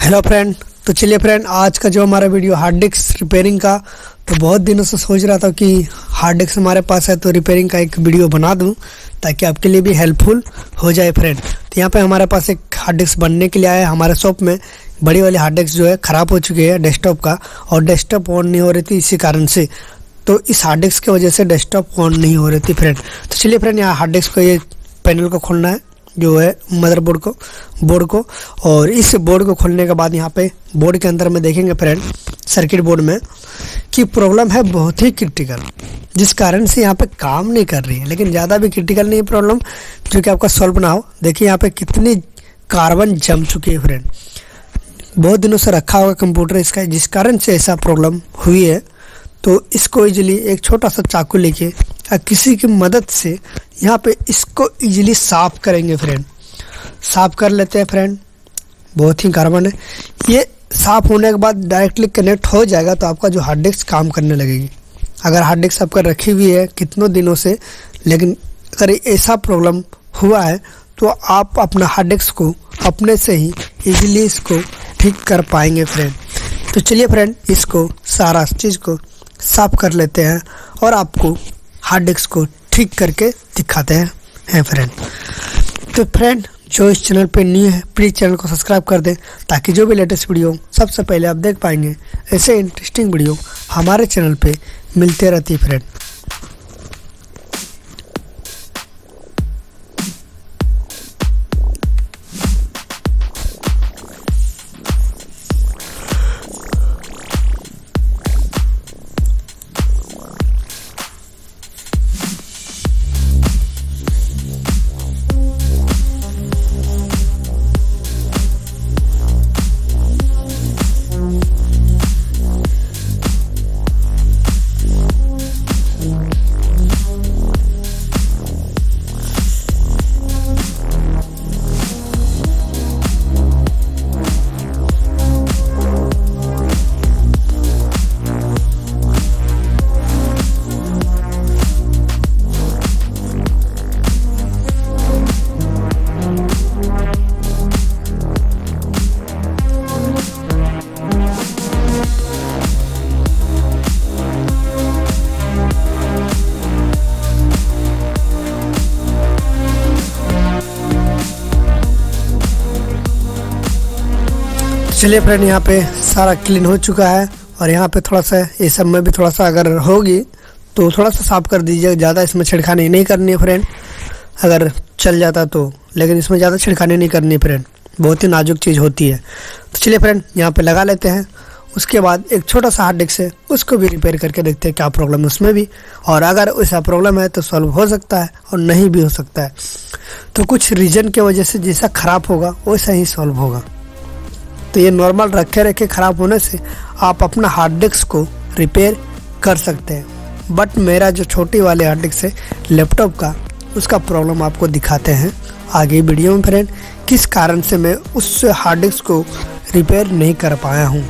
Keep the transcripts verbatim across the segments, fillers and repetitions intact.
Hello friend, तो चलिए friend, आज का जो हमारा वीडियो हार्ड डिस्क रिपेयरिंग का, तो बहुत दिनों से सोच रहा था कि हार्ड डिस्क हमारे पास है तो रिपेयरिंग का एक वीडियो बना दूं ताकि आपके लिए भी हेल्पफुल हो जाए फ्रेंड। तो यहाँ पे हमारे पास एक हार्ड डिस्क बनने के लिए आया है हमारे शॉप में। बड़ी वाली हार्ड डिस्क जो है ख़राब हो चुकी है डेस्कटॉप का, और डेस्कटॉप ऑन नहीं हो रही थी इसी कारण से। तो इस हार्ड डिस्क की वजह से डेस्कटॉप ऑन नहीं हो रही थी फ्रेंड। तो चलिए फ्रेंड, यहाँ हार्ड डिस्क को ये पैनल को खोलना है, जो है मदरबोर्ड को बोर्ड को और इस बोर्ड को खोलने के बाद यहाँ पे बोर्ड के अंदर में देखेंगे फ्रेंड, सर्किट बोर्ड में कि प्रॉब्लम है बहुत ही क्रिटिकल, जिस कारण से यहाँ पे काम नहीं कर रही है। लेकिन ज़्यादा भी क्रिटिकल नहीं है प्रॉब्लम, जो कि आपका सॉल्व ना हो। देखिए यहाँ पे कितनी कार्बन जम चुकी है फ्रेंड, बहुत दिनों से रखा हुआ कंप्यूटर इसका, जिस कारण से ऐसा प्रॉब्लम हुई है। तो इसको इजीली एक छोटा सा चाकू लेके या किसी की मदद से यहाँ पे इसको इजीली साफ करेंगे फ्रेंड। साफ कर लेते हैं फ्रेंड, बहुत ही कार्बन है। ये साफ होने के बाद डायरेक्टली कनेक्ट हो जाएगा तो आपका जो हार्ड डिस्क काम करने लगेगी। अगर हार्ड डिस्क आपका रखी हुई है कितनों दिनों से, लेकिन अगर ऐसा प्रॉब्लम हुआ है तो आप अपना हार्ड डिस्क को अपने से ही इजीली इसको ठीक कर पाएंगे फ्रेंड। तो चलिए फ्रेंड, इसको सारा चीज़ को साफ कर लेते हैं और आपको हार्ड डिस्क को ठीक करके दिखाते हैं हैं फ्रेंड। तो फ्रेंड, जो इस चैनल पे न्यू है प्लीज़ चैनल को सब्सक्राइब कर दें ताकि जो भी लेटेस्ट वीडियो सबसे पहले आप देख पाएंगे। ऐसे इंटरेस्टिंग वीडियो हमारे चैनल पे मिलते रहती है फ्रेंड। चलिए फ्रेंड, यहाँ पे सारा क्लीन हो चुका है और यहाँ पे थोड़ा सा ये सब में भी थोड़ा सा अगर होगी तो थोड़ा सा साफ कर दीजिए। ज़्यादा इसमें छिड़खानी नहीं करनी है फ्रेंड, अगर चल जाता तो, लेकिन इसमें ज़्यादा छिड़खानी नहीं करनी है फ्रेंड, बहुत ही नाजुक चीज़ होती है। तो चलिए फ्रेंड, यहाँ पे लगा लेते हैं। उसके बाद एक छोटा सा हार्ड डिस्क है, उसको भी रिपेयर करके देखते हैं क्या प्रॉब्लम है उसमें भी, और अगर ऐसा प्रॉब्लम है तो सॉल्व हो सकता है और नहीं भी हो सकता है। तो कुछ रीजन की वजह से जैसा ख़राब होगा वैसा ही सॉल्व होगा। तो ये नॉर्मल रखे रखे ख़राब होने से आप अपना हार्ड डिस्क को रिपेयर कर सकते हैं। बट मेरा जो छोटी वाले हार्ड डिस्क है लैपटॉप का, उसका प्रॉब्लम आपको दिखाते हैं आगे वीडियो में फ्रेंड, किस कारण से मैं उस हार्ड डिस्क को रिपेयर नहीं कर पाया हूँ।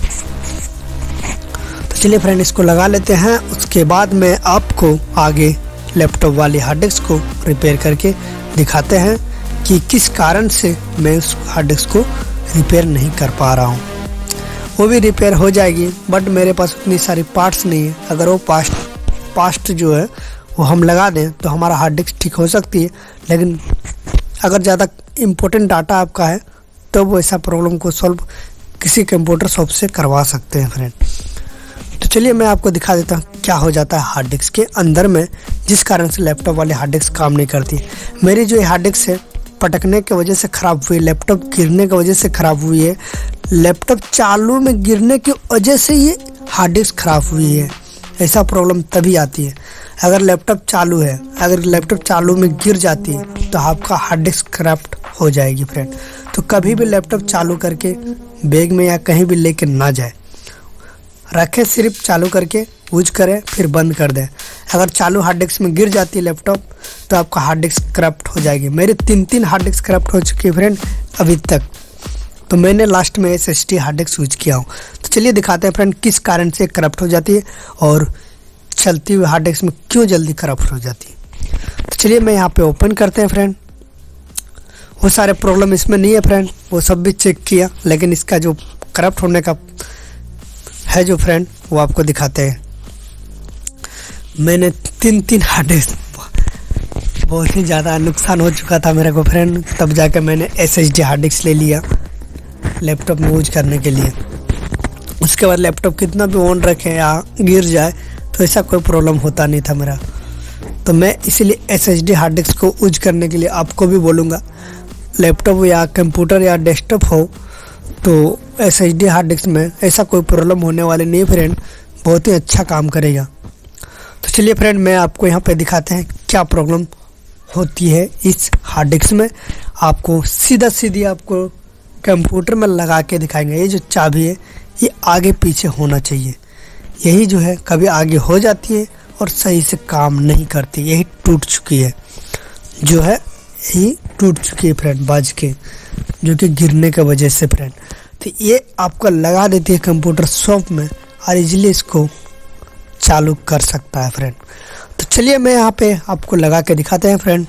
तो चलिए फ्रेंड, इसको लगा लेते हैं। उसके बाद मैं आपको आगे लैपटॉप वाली हार्ड डिस्क को रिपेयर करके दिखाते हैं कि किस कारण से मैं उस हार्ड डिस्क को रिपेयर नहीं कर पा रहा हूँ। वो भी रिपेयर हो जाएगी, बट मेरे पास उतनी सारी पार्ट्स नहीं है। अगर वो पास्ट पास्ट जो है वो हम लगा दें तो हमारा हार्ड डिस्क ठीक हो सकती है, लेकिन अगर ज़्यादा इम्पोर्टेंट डाटा आपका है तो वो ऐसा प्रॉब्लम को सॉल्व किसी कंप्यूटर शॉप से करवा सकते हैं फ्रेंड। तो चलिए मैं आपको दिखा देता हूँ क्या हो जाता है हार्ड डिस्क के अंदर में, जिस कारण से लैपटॉप वाले हार्ड डिस्क काम नहीं करती। मेरी जो हार्ड डिस्क है पटकने की वजह से ख़राब हुई, लैपटॉप गिरने की वजह से ख़राब हुई है, लैपटॉप चालू में गिरने की वजह से ये हार्ड डिस्क ख़राब हुई है। ऐसा प्रॉब्लम तभी आती है अगर लैपटॉप चालू है, अगर लैपटॉप चालू में गिर जाती है तो आपका हार्ड डिस्क क्रैप्ट हो जाएगी फ्रेंड। तो कभी भी लैपटॉप चालू करके बैग में या कहीं भी लेके ना जाए, रखें, सिर्फ चालू करके यूज करें फिर बंद कर दें। अगर चालू हार्ड डिस्क में गिर जाती है लैपटॉप तो आपका हार्ड डिस्क करप्ट हो जाएगी। मेरे तीन तीन हार्ड डिस्क करप्ट हो चुकी है फ्रेंड अभी तक, तो मैंने लास्ट में S S D hard disk use किया हूँ। तो चलिए दिखाते हैं फ्रेंड किस कारण से करप्ट हो जाती है और चलती हुई हार्ड डिस्क में क्यों जल्दी करप्ट हो जाती है। तो चलिए मैं यहाँ पे ओपन करते हैं फ्रेंड। वो सारे प्रॉब्लम इसमें नहीं है फ्रेंड, वो सब भी चेक किया, लेकिन इसका जो करप्ट होने का है जो फ्रेंड वो आपको दिखाते हैं। मैंने तीन तीन हार्ड डिस्क, बहुत ही ज़्यादा नुकसान हो चुका था मेरे को फ्रेंड, तब जाके मैंने S S D hard disk ले लिया लैपटॉप में यूज करने के लिए। उसके बाद लैपटॉप कितना भी ऑन रखे या गिर जाए तो ऐसा कोई प्रॉब्लम होता नहीं था मेरा। तो मैं इसीलिए S S D hard disk को यूज करने के लिए आपको भी बोलूँगा, लैपटॉप या कंप्यूटर या डेस्कटॉप हो तो S S D hard disk में ऐसा कोई प्रॉब्लम होने वाली नहीं फ्रेंड, बहुत ही अच्छा काम करेगा। तो चलिए फ्रेंड, मैं आपको यहाँ पे दिखाते हैं क्या प्रॉब्लम होती है इस हार्ड डिस्क में। आपको सीधा सीधी आपको कंप्यूटर में लगा के दिखाएंगे। ये जो चाबी है ये आगे पीछे होना चाहिए, यही जो है कभी आगे हो जाती है और सही से काम नहीं करती, यही टूट चुकी है, जो है यही टूट चुकी है फ्रेंड बाज के, जो कि गिरने की वजह से फ्रेंड। तो ये आपको लगा देती है कंप्यूटर शॉप में और इजीली इसको चालू कर सकता है फ्रेंड। तो चलिए मैं यहाँ पे आपको लगा के दिखाते हैं फ्रेंड।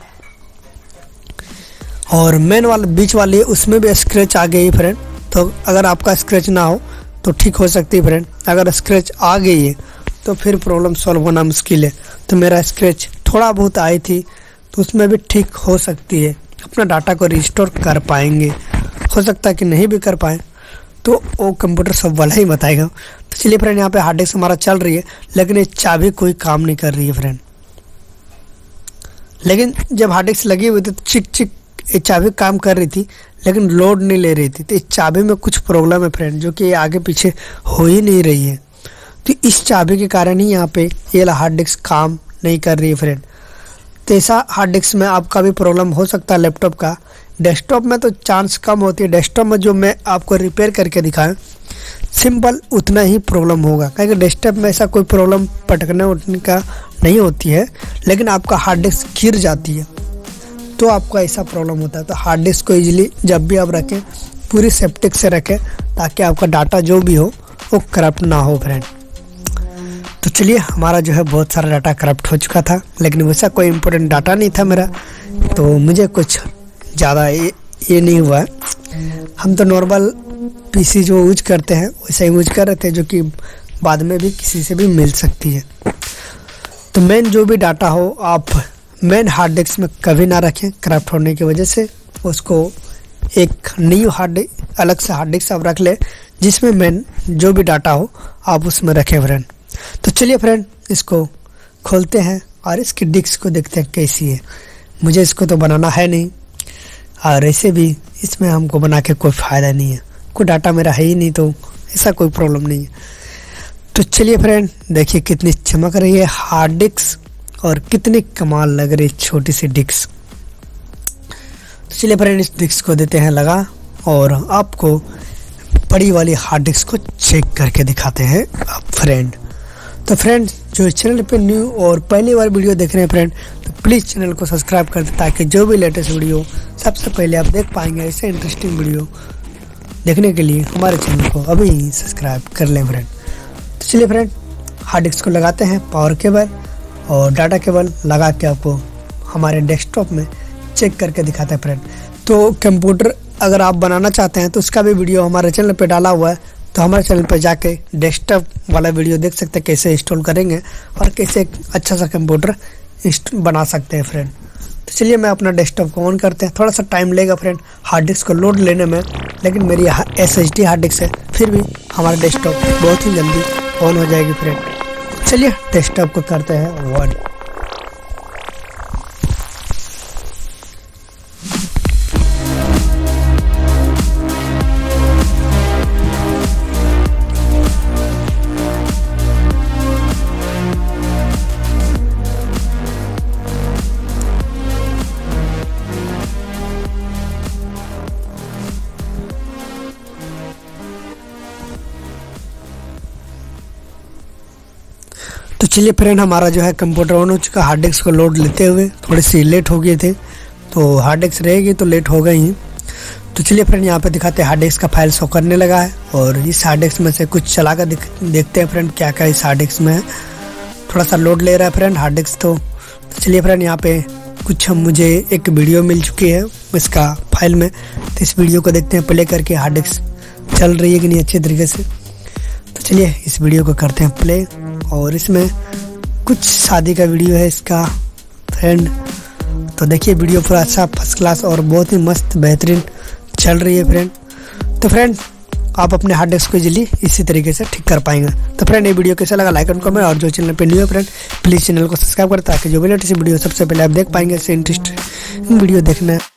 और मेन वाला बीच वाली उसमें भी स्क्रैच आ गई फ्रेंड, तो अगर आपका स्क्रैच ना हो तो ठीक हो सकती है फ्रेंड। अगर स्क्रैच आ गई है तो फिर प्रॉब्लम सॉल्व होना मुश्किल है। तो मेरा स्क्रैच थोड़ा बहुत आई थी तो उसमें भी ठीक हो सकती है, अपना डाटा को रिस्टोर कर पाएंगे। हो सकता है कि नहीं भी कर पाएँ तो वो कंप्यूटर सब वाला ही बताएगा। तो चलिए फ्रेंड, यहाँ पे हार्ड डिस्क हमारा चल रही है, लेकिन ये चाबी कोई काम नहीं कर रही है फ्रेंड। लेकिन जब हार्ड डिस्क लगी हुई थी तो चिक चिक ये चाबी काम कर रही थी, लेकिन लोड नहीं ले रही थी। तो इस चाबी में कुछ प्रॉब्लम है फ्रेंड, जो कि आगे पीछे हो ही नहीं रही है। तो इस चाबी के कारण ही यहाँ पे ये हार्ड डिस्क काम नहीं कर रही है फ्रेंड। तो ऐसा हार्ड डिस्क में आपका भी प्रॉब्लम हो सकता है लैपटॉप का। डेस्कटॉप में तो चांस कम होती है, डेस्कटॉप में जो मैं आपको रिपेयर करके दिखाएं सिंपल उतना ही प्रॉब्लम होगा, क्योंकि डेस्कटॉप में ऐसा कोई प्रॉब्लम पटकने उठने का नहीं होती है। लेकिन आपका हार्ड डिस्क गिर जाती है तो आपको ऐसा प्रॉब्लम होता है। तो हार्ड डिस्क को इजीली जब भी आप रखें पूरी सेफ्टिक से रखें, ताकि आपका डाटा जो भी हो वो करप्ट ना हो फ्रेंड। तो चलिए, हमारा जो है बहुत सारा डाटा करप्ट हो चुका था, लेकिन वैसा कोई इम्पोर्टेंट डाटा नहीं था मेरा, तो मुझे कुछ ज़्यादा ये ये नहीं हुआ है। हम तो नॉर्मल पीसी जो यूज करते हैं वैसा यूज कर रहे थे, जो कि बाद में भी किसी से भी मिल सकती है। तो मेन जो भी डाटा हो आप मेन हार्ड डिस्क में कभी ना रखें करप्ट होने की वजह से। उसको एक न्यू हार्ड अलग से हार्ड डिस्क आप रख ले, जिसमें मेन जो भी डाटा हो आप उसमें रखें फ्रेंड। तो चलिए फ्रेंड, इसको खोलते हैं और इसकी डिस्क को देखते हैं कैसी है। मुझे इसको तो बनाना है नहीं, और ऐसे भी इसमें हमको बना के कोई फ़ायदा नहीं है, कोई डाटा मेरा है ही नहीं, तो ऐसा कोई प्रॉब्लम नहीं है। तो चलिए फ्रेंड, देखिए कितनी चमक रही है हार्ड डिस्क और कितनी कमाल लग रही है छोटी सी डिस्क। तो चलिए फ्रेंड, इस डिस्क को देते हैं लगा और आपको बड़ी वाली हार्ड डिस्क को चेक करके दिखाते हैं आप फ्रेंड। तो फ्रेंड, जो चैनल पे न्यू और पहली बार वीडियो देख रहे हैं फ्रेंड, तो प्लीज़ चैनल को सब्सक्राइब कर दें, ताकि जो भी लेटेस्ट वीडियो सबसे पहले आप देख पाएंगे। ऐसे इंटरेस्टिंग वीडियो देखने के लिए हमारे चैनल को अभी सब्सक्राइब कर लें फ्रेंड। तो चलिए फ्रेंड, हार्ड डिस्क को लगाते हैं, पावर केबल और डाटा केबल लगा के आपको हमारे डेस्कटॉप में चेक करके दिखाते हैं फ्रेंड। तो कंप्यूटर अगर आप बनाना चाहते हैं तो उसका भी वीडियो हमारे चैनल पे डाला हुआ है, तो हमारे चैनल पे जाके डेस्कटॉप वाला वीडियो देख सकते हैं, कैसे इंस्टॉल करेंगे और कैसे एक अच्छा सा कंप्यूटर बना सकते हैं फ्रेंड। तो चलिए, मैं अपना डेस्कटॉप को ऑन करते हैं। थोड़ा सा टाइम लेगा फ्रेंड हार्ड डिस्क को लोड लेने में, लेकिन मेरी S H D hard disk है, फिर भी हमारा डेस्कटॉप बहुत ही जल्दी ऑन हो जाएगी फ्रेंड। चलिए, डेस्कटॉप को करते हैं ऑन। तो चलिए फ्रेंड, हमारा जो है कंप्यूटर ऑन हो चुका। हार्ड डिस्क को लोड लेते हुए थोड़ी सी लेट हो गए थे, तो हार्ड डिस्क रहेगी तो लेट हो गई ही। तो चलिए फ्रेंड, यहाँ पे दिखाते हैं हार्ड डिस्क का फाइल शो करने लगा है, और इस हार्ड डिस्क में से कुछ चला कर देखते हैं फ्रेंड क्या क्या इस हार्ड डिस्क में है। थोड़ा सा लोड ले रहा है फ्रेंड हार्ड डिस्क। तो चलिए फ्रेंड, यहाँ पे कुछ हम मुझे एक वीडियो मिल चुकी है इसका फाइल में। तो इस वीडियो को देखते हैं प्ले करके, हार्ड डिस्क चल रही है कि नहीं अच्छे तरीके से। तो चलिए इस वीडियो को करते हैं प्ले। और इसमें कुछ शादी का वीडियो है इसका फ्रेंड। तो देखिए वीडियो पूरा अच्छा फर्स्ट क्लास और बहुत ही मस्त बेहतरीन चल रही है फ्रेंड। तो फ्रेंड आप अपने हार्ड डिस्क को इजीली इसी तरीके से ठीक कर पाएंगे। तो फ्रेंड ये वीडियो कैसा लगा लाइक एंड कमेंट, और जो चैनल पे न्यू है फ्रेंड प्लीज़ चैनल को सब्सक्राइब करें ताकि जो भी लेटेस्ट वीडियो सबसे पहले आप देख पाएंगे। इससे इंटरेस्टिंग वीडियो देखना है।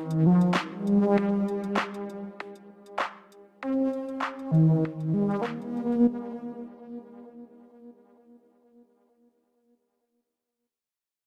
Thank you.